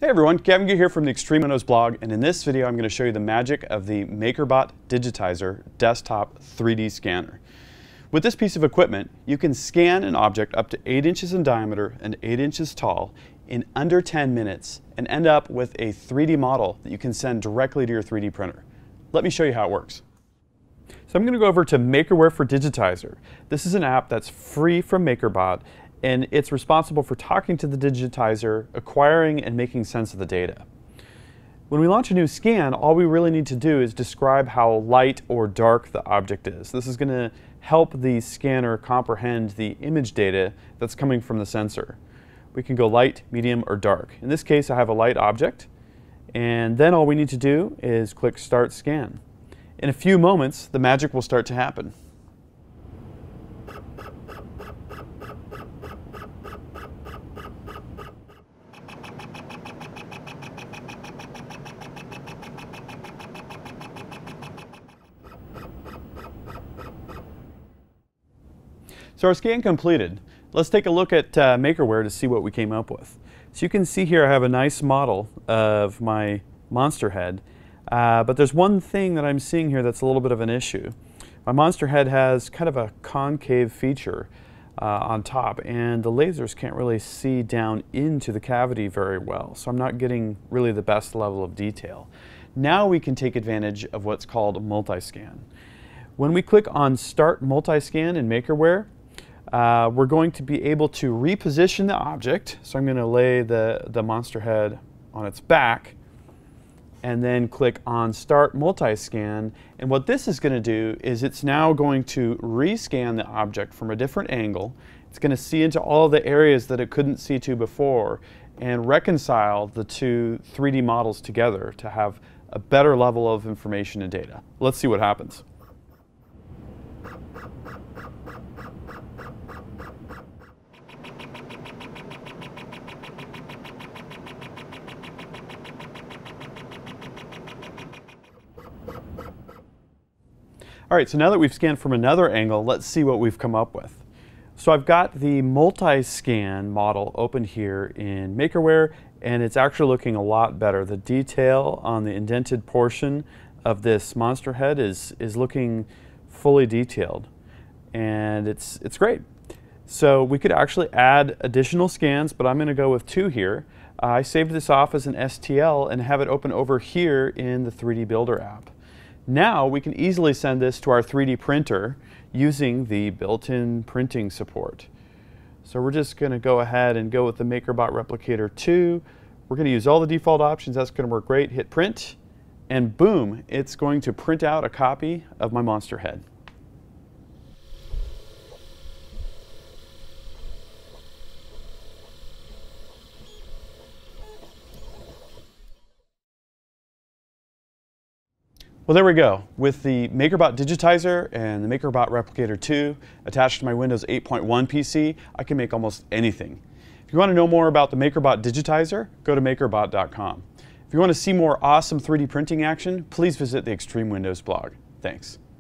Hey everyone, Gavin here from the Extreme Windows blog, and in this video I'm going to show you the magic of the MakerBot Digitizer desktop 3D scanner. With this piece of equipment, you can scan an object up to 8 inches in diameter and 8 inches tall in under 10 minutes and end up with a 3D model that you can send directly to your 3D printer. Let me show you how it works. So I'm going to go over to Makerware for Digitizer. This is an app that's free from MakerBot, and it's responsible for talking to the digitizer, acquiring and making sense of the data. When we launch a new scan, all we really need to do is describe how light or dark the object is. This is going to help the scanner comprehend the image data that's coming from the sensor. We can go light, medium, or dark. In this case, I have a light object, and then all we need to do is click Start Scan. In a few moments, the magic will start to happen. So our scan completed. Let's take a look at Makerware to see what we came up with. So you can see here I have a nice model of my monster head, but there's one thing that I'm seeing here that's a little bit of an issue. My monster head has kind of a concave feature on top, and the lasers can't really see down into the cavity very well, so I'm not getting really the best level of detail. Now we can take advantage of what's called multi-scan. When we click on Start Multi-Scan in Makerware, we're going to be able to reposition the object. So I'm going to lay the monster head on its back and then click on Start Multi-Scan. And what this is going to do is it's now going to rescan the object from a different angle. It's going to see into all the areas that it couldn't see to before and reconcile the two 3D models together to have a better level of information and data. Let's see what happens. All right, so now that we've scanned from another angle, let's see what we've come up with. So I've got the multi-scan model open here in Makerware, and it's actually looking a lot better. The detail on the indented portion of this monster head is looking fully detailed, and it's great. So we could actually add additional scans, but I'm going to go with 2 here. I saved this off as an STL and have it open over here in the 3D Builder app. Now we can easily send this to our 3D printer using the built-in printing support. So we're just going to go ahead and go with the MakerBot Replicator 2. We're going to use all the default options. That's going to work great. Hit print, and boom, it's going to print out a copy of my monster head. Well, there we go. With the MakerBot Digitizer and the MakerBot Replicator 2 attached to my Windows 8.1 PC, I can make almost anything. If you want to know more about the MakerBot Digitizer, go to makerbot.com. If you want to see more awesome 3D printing action, please visit the Extreme Windows blog. Thanks.